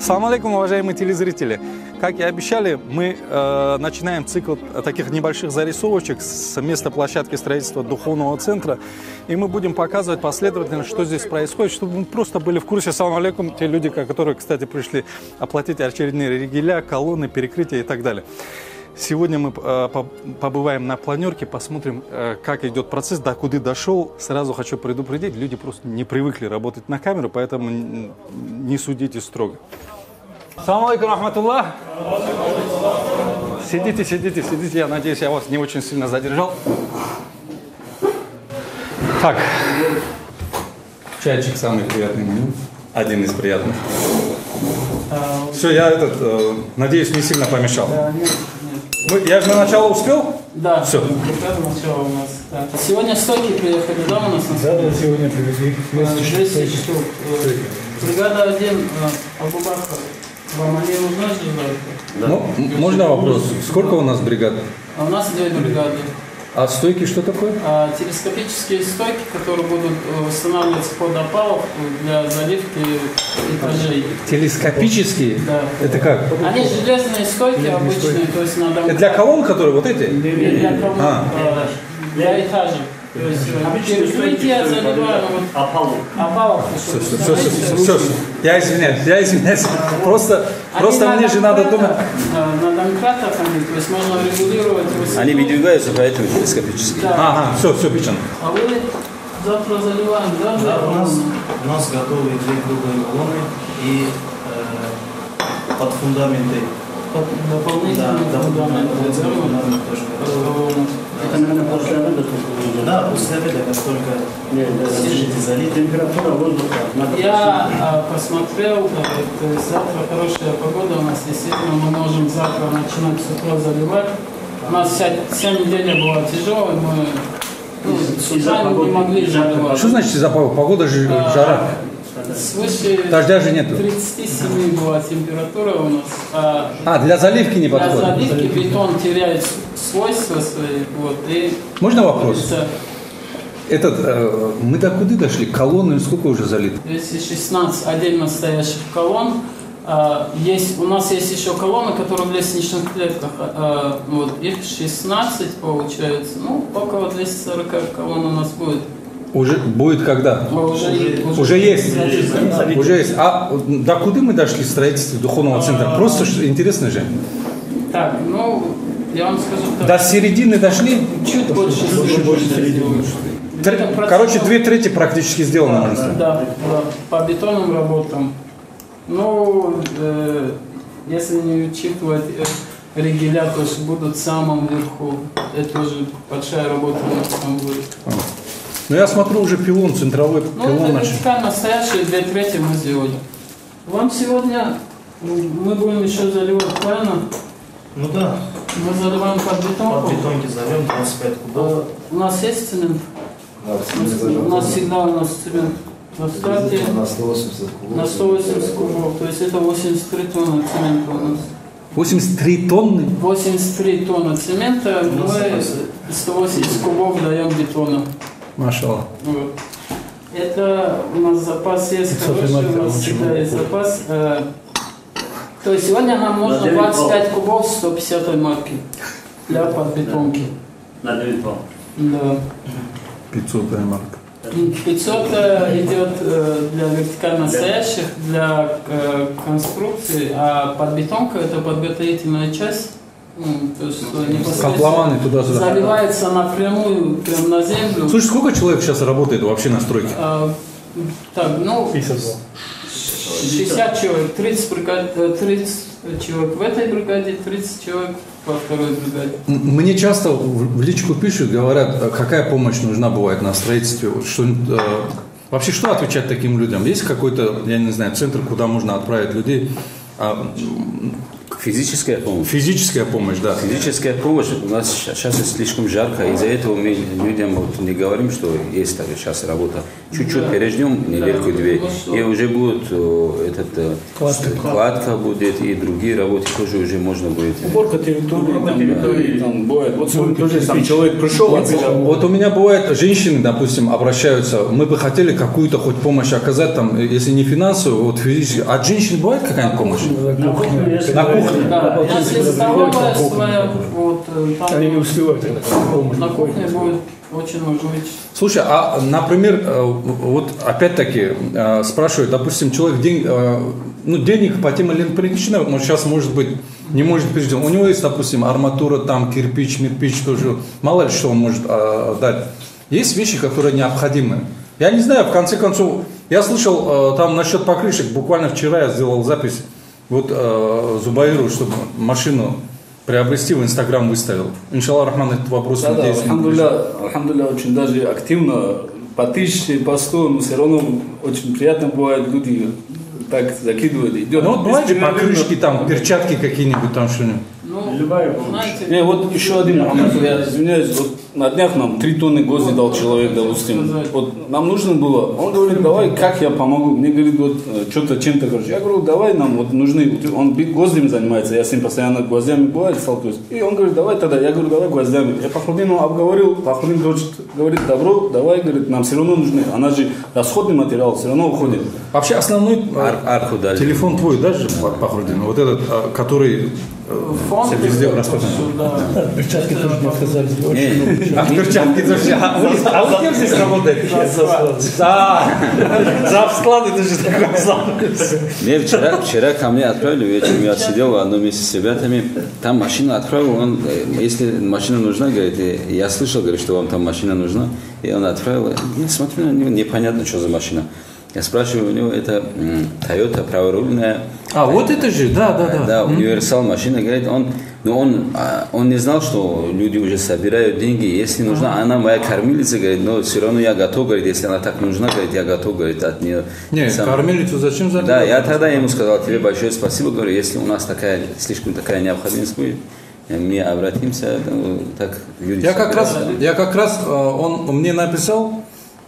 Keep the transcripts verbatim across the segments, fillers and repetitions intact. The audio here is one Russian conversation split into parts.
Ассаламу алейкум, уважаемые телезрители. Как и обещали, мы э, начинаем цикл таких небольших зарисовочек с места площадки строительства духовного центра. И мы будем показывать последовательно, что здесь происходит, чтобы мы просто были в курсе. Ассаламу алейкум, те люди, которые, кстати, пришли оплатить очередные ригеля, колонны, перекрытия и так далее. Сегодня мы э, побываем на планерке, посмотрим, э, как идет процесс, до куда дошел. Сразу хочу предупредить, люди просто не привыкли работать на камеру, поэтому не судите строго. Ассаламу алейкум, рахматуллах. Сидите, сидите, сидите. Я надеюсь, я вас не очень сильно задержал. Так, чайчик самый приятный, один из приятных. Все, я этот, э, надеюсь, не сильно помешал. Мы, я же на начало успел? Да. Все. Начало у нас. Да. Сегодня стойки приехали, да, у нас? Да, да, сегодня привезли. двести штук. Бригада один, Абу-Бакр. Вам они нужны же? Да. Ну, можно вопрос? Сколько у нас бригад? А у нас две бригады. А стойки что такое? А, телескопические стойки, которые будут устанавливаться под опалов для заливки этажей. Телескопические? Да. Это как? Они железные стойки обычные, то есть надо... Это для колонн, которые вот эти? Для колонн, а. для этажей. То есть перекрытие заливаем опалов. Опалов. Все, все, все, все, все. Я извиняюсь, я извиняюсь. Просто, просто мне же надо думать. На домкратах они, то есть можно регулировать высоту. Они выдвигаются, поэтому телескопические. Да. Ага, все, все, печально. А вы завтра заливаем, да? Да, у нас, у нас готовы две круглые колонны и э, под фундаменты. Дополнительные да, фундаменты. Фундамент тоже готовы. Это, наверное, после обеда только. Да, после обеда, как только разрешите залить. Температура воздуха. Я а, посмотрел, то есть завтра хорошая погода у нас, действительно мы можем завтра начинать с утра заливать. У нас вся, вся неделя была тяжелая, мы ну, с утра не могли заливать. Что значит из-за погоды? Погода же а, жара. Свыше Дождя же нету. тридцати семи была температура у нас. А, а для заливки не подходит? Для заливки бетон теряет свойства свои. Вот, и можно вопрос? Этот, э, мы до куда дошли? Колонны сколько уже залито? двести шестнадцать отдельно стоящих колонн. А, есть, у нас есть еще колонны, которые в лестничных клетках. А, вот, их шестнадцать получается. Ну, около двухсот сорока колонн у нас будет. Уже будет когда? Уже, уже, уже есть. Уже, уже есть. А до куда мы дошли в строительстве духовного центра? А, Просто что, интересно же. Так, ну, я вам скажу так. До середины дошли? Чуть больше середины. Короче, две трети практически сделано, можно сказать. Да, да, по бетонным работам. Ну, э, если не учитывать э, ригеля, то есть будут в самом верху. Это уже большая работа у нас там будет. Ну я смотрю, уже пилон, центровой ну, пилон наш. Ну, это настоящие две трети мы сделали. Вам сегодня мы будем еще заливать, правильно? Ну да. Мы заливаем под бетонку. Под бетонки зальем двадцать пять кубов. У нас есть цемент? У нас всегда у нас цемент на старте. На сто восемьдесят кубов. На сто восемьдесят кубов. То есть это восемьдесят три тонны цемента у нас. восемьдесят три тонны? восемьдесят три тонны цемента, мы сто восемьдесят кубов даем бетона. Машаллах. Вот. Это у нас запас есть хороший, у нас всегда есть запас. Э, то есть сегодня нам нужно двадцать пять кубов сто пятидесятой марки для подбетонки. На девять баллов. Да. пятисотая марка. пятьсот идет э, для вертикально стоящих, для э, конструкции, а подбетонка это подготовительная часть. Ну, то есть котлованы туда-сюда. Заливается напрямую прям на землю. Слушай, сколько человек сейчас работает вообще на стройке? А, так, ну, шестьдесят человек, тридцать, бригад, тридцать человек в этой бригаде, тридцать человек во второй бригаде. Мне часто в личку пишут, говорят, какая помощь нужна бывает на строительстве. Что, э, вообще, что отвечать таким людям? Есть какой-то, я не знаю, центр, куда можно отправить людей? А, Физическая помощь. Физическая помощь, да. Физическая помощь. У нас сейчас слишком жарко, из-за этого мы людям вот не говорим, что есть так, сейчас работа. Чуть-чуть переждем недельку-две, и уже будет этот, кладка. кладка будет, и другие работы тоже уже можно будет. Уборка территории, там, там бывает. Вот сегодня тоже сам человек пришел, вот, вот у меня бывает, женщины, допустим, обращаются, мы бы хотели какую-то хоть помощь оказать, там, если не финансовую, вот физически. От женщин бывает какая-нибудь помощь? На кухне. На кухне. Да, если столовая своя, вот там они не успевают на кухне будет очень нужно. Слушай, а, например, вот опять-таки спрашивают, допустим, человек день, ну, денег по тем или иным причинам, он сейчас, может быть, не может пережить. У него есть, допустим, арматура, там, кирпич, мирпич, тоже, мало ли что он может а, дать. Есть вещи, которые необходимы. Я не знаю, в конце концов, я слышал там насчет покрышек, буквально вчера я сделал запись, вот э, Зубаиру, чтобы машину приобрести, в Инстаграм выставил. Иншаллах Рахман, этот вопрос. Да, надеюсь, да, алхамдулилля, очень даже активно, по тысяче, по сто, но все равно очень приятно бывает, люди так закидывают. Идет. Ну вот бывают же покрышки, там, перчатки какие-нибудь, там что-нибудь. Ну, любая помощь. знаете, Не, вот еще один момент, я извиняюсь, вот на днях нам три тонны гвозди дал человек, допустим. Вот нам нужно было, он говорит, давай, как я помогу? Мне говорит, вот что-то чем-то, короче. Я говорю, давай, нам вот нужны, он гвоздями занимается, я с ним постоянно гвоздями бывает, сталкиваюсь. И он говорит, давай тогда, я говорю, давай гвоздями. Я Пахрудину обговорил, Пахрудин говорит, добро, давай, говорит, нам все равно нужны, она же расходный материал, все равно уходит. Вообще основной Ар- арку дали. телефон твой, да, же, Пахрудин? Вот этот, который фонд везде распространен. да. Перчатки тоже не отказались. Не, А перчатки тоже. А вы, а вы кем здесь работаете? Да. За склад это же такой склад. Мне вчера, вчера ко мне отправили, вечером я сидел в одном месте с ребятами, там машину отправил, он, если машина нужна, говорит, я слышал, говорит, что вам там машина нужна, и он отправил, я смотрю на него, непонятно, что за машина. Я спрашиваю у него, это Toyota праворульная. А, вот это же, да, да, да. Да, универсал машина, говорит, он, но он, он не знал, что люди уже собирают деньги, если нужна, она моя кормилица, говорит, но все равно я готов, говорит, если она так нужна, говорит, я готов, говорит, от нее. Не, сам... кормилицу зачем забирать? Да, я тогда ему сказал, тебе большое спасибо, говорю, если у нас такая, слишком такая необходимость будет, мы обратимся, ну, так люди... Я как раз, я как раз, он мне написал,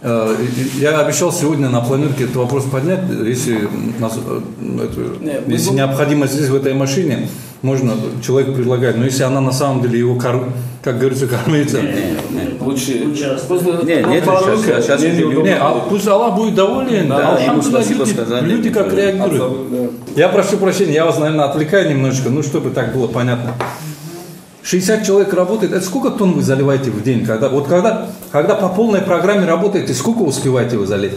я обещал сегодня на планерке этот вопрос поднять, если, нас, это, Нет, если мы... необходимость здесь в этой машине, можно человек предлагать, но если она на самом деле его, кор, как говорится, кормится. Лучше. Не, нет, сейчас, сейчас не, люди... Не, а пусть Аллах будет доволен, да, а ему люди, спасибо сказали. люди как реагируют. Да. Я прошу прощения, я вас, наверное, отвлекаю немножечко, ну, чтобы так было понятно. шестьдесят человек работает, это сколько тонн вы заливаете в день? Когда, вот когда, когда по полной программе работаете, сколько успеваете вы залить?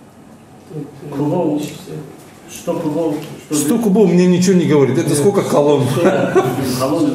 Кругов, сто кругов. сто кубов мне ничего не говорит, это сколько колонн? Колонны.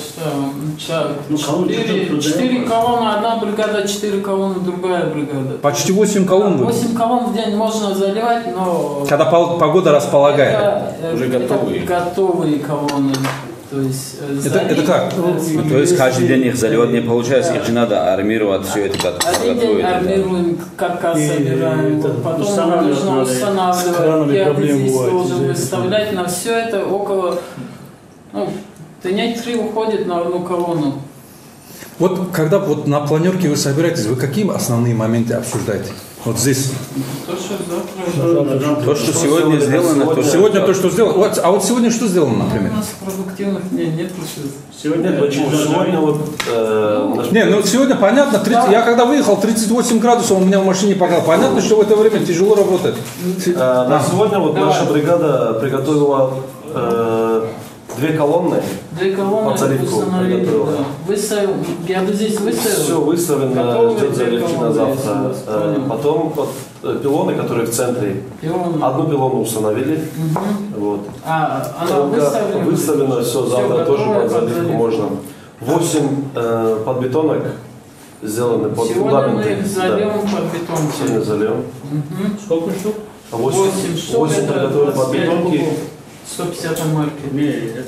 Ну, колонны Четыре, тут, четыре да. колонны, одна бригада, четыре колонны, другая бригада. Почти восемь колонн вы. Восемь колонн в день можно заливать, но Когда погода располагает. это, э, Уже это готовые. готовые колонны. То есть, э, Это, это залить, как? э, смотрите, То есть каждый если- день их заливать не получается, Да. их же надо армировать, все это как Один день армируем, каркас И собираем, это вот потом устанавливать нужно надо. С устанавливать, кранами проблемы геодезист бывают должен из-за этого. выставлять, на все это около, ну, дней три уходит на одну колонну. Вот когда вот на планерке вы собираетесь, вы какие основные моменты обсуждаете? Вот здесь. То, что завтра... То, что сегодня сделано, то Сегодня то, что сделано. Вот, а вот сегодня что сделано, например? У нас продуктивных не, нет сейчас. Сегодня Нет, почему? Сегодня вот э, наш- Не, ну сегодня понятно, тридцать, я когда выехал, тридцать восемь градусов у меня в машине показал. Понятно, что в это время тяжело работать. э, на сегодня вот наша бригада приготовила э, две колонны. Две колонны Под заливку установили, приготовила. да. Выставил, геодезист выставил. Все выставлено, Готовые ждет две заливки на колонны, завтра. если Э, понял. потом вот, э, пилоны, которые в центре. И он- Одну пилону установили. Мгм. Вот. А, она Только выставлена? выставлено все, завтра тоже готовое под заливку заливку. можно. Восемь э, подбетонок сделаны под Сегодня мы фундаменты. их зальем под бетон. Сегодня зальем. Мгм. Сколько штук? Восемь, Восемь штук, восемь это приготовили двадцать пять подбетонки. кубов. сто пятьдесят марки. Не, это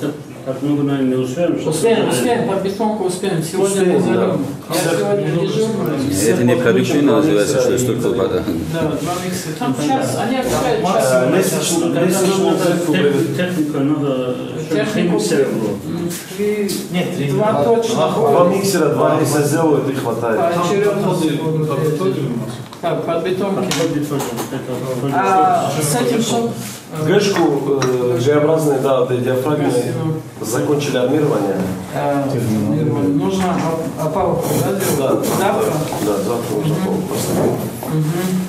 Так много, наверное, не успеем. что- Успеем, успеем, под бетонку успеем. Сегодня мы Успеем, зальем. да. Я сегодня дежурный. Это не продуктивно называется, что столько вода. Да, два микса. Там сейчас, они обещают час. Э, Лестничную Когда лестничную надо цепку тех- привезли. технику, надо, чтобы Технику миксер было. м, три, Нет, три. два точно Два будет. миксера, два миксера сделают и хватает. Поочередно будут. Так, под бетонки. Подходит тоже. Это А с этим что? Гэшку э, Г-образные, да, вот эти диафрагмы закончили армирование. Э, Нужно оп- опалубку, да, Да, сделать? да, Завтра? да, завтра нужно поставить. Мгм.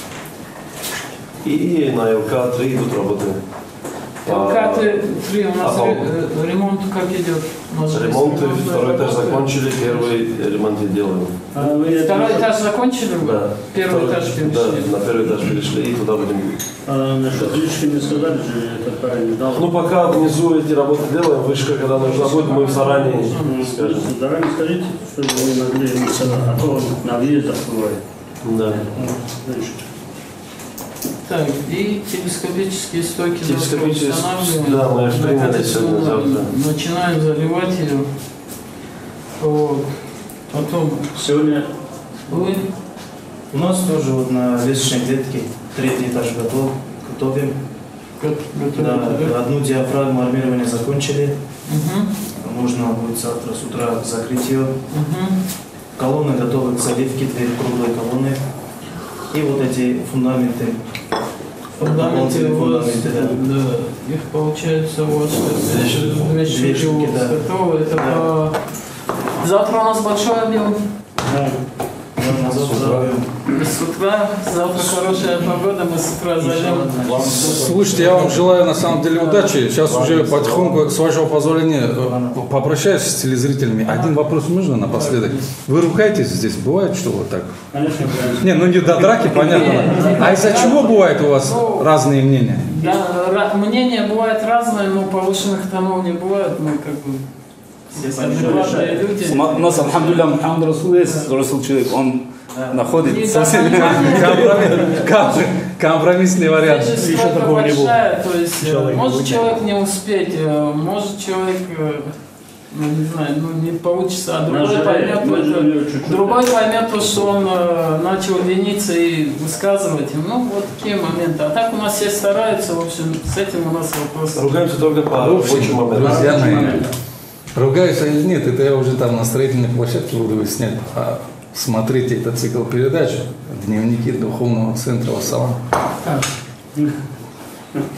И на ЛК три идут работы. ЛК три у нас Опал. ре- ремонт как идет? Может, Ремонты, если второй этаж работает? закончили, первый ремонт делаем. А вы это- Второй этаж закончили вы? Да. Первый Второй- этаж перешли? Да, на первый этаж перешли и туда будем. А насчет вышки не сказали же, это правильно дал. Ну, пока внизу эти работы делаем, вышка, когда нужна будет, мы заранее скажем. Заранее скажите, чтобы вы могли, а то на въездах бывает. Да. Вышки. Так, и телескопические стойки Телескопические, завтра устанавливаем. да, мы их приняли Наконец-то сегодня, завтра. Начинаем заливать ее. Вот. Потом Сегодня вы У нас тоже вот на лестничной клетке третий этаж готов, готовим. готовите, Да, да? одну диафрагму армирования закончили. Угу. Можно будет завтра с утра закрыть ее. Угу. Колонны готовы к заливке, две круглые колонны. И вот эти фундаменты. Фундаменты у вас, Фундаменты, да. да, их получается у вас Две штуки, две две штуки штуки, у вас да. готовы. Это Да. по- Завтра у нас большой объем. Можно завтра С утра, завтра хорошая погода, мы с утра зайдем. Слушайте, я вам желаю на самом деле удачи. Сейчас уже потихоньку, с вашего позволения, э, попрощаюсь с телезрителями. Один вопрос можно напоследок? Вы ругаетесь здесь? Бывает, что вот так? конечно, правильно. Не, ну не до драки, понятно. А из-за чего бывает у вас разные мнения? Да, ра- мнения бывают разные, но повышенных тонов не бывает. Мы как бы все адекватные люди. У нас, алхамдулилля, Мухаммад Расул есть, Расул человек, он находит Не совсем... Компромисс- ком- Компромиссный вариант. Здесь же срока большая, то есть э, может человек не успеть, э, может человек, э, ну не знаю, ну не получится, а другой Нажирает, поймет, нажирает это- чуть-чуть. другой поймет то, что он э, начал лениться и высказывать им. Ну вот такие моменты. А так у нас все стараются, в общем, с этим у нас вопрос. Ругаемся только по В общем, рабочим моментам. друзья мои, ругаюсь или нет, это я уже там на строительной площадке буду выяснять. А смотрите этот цикл передач «Дневники Духовного Центра Вассалам». Так.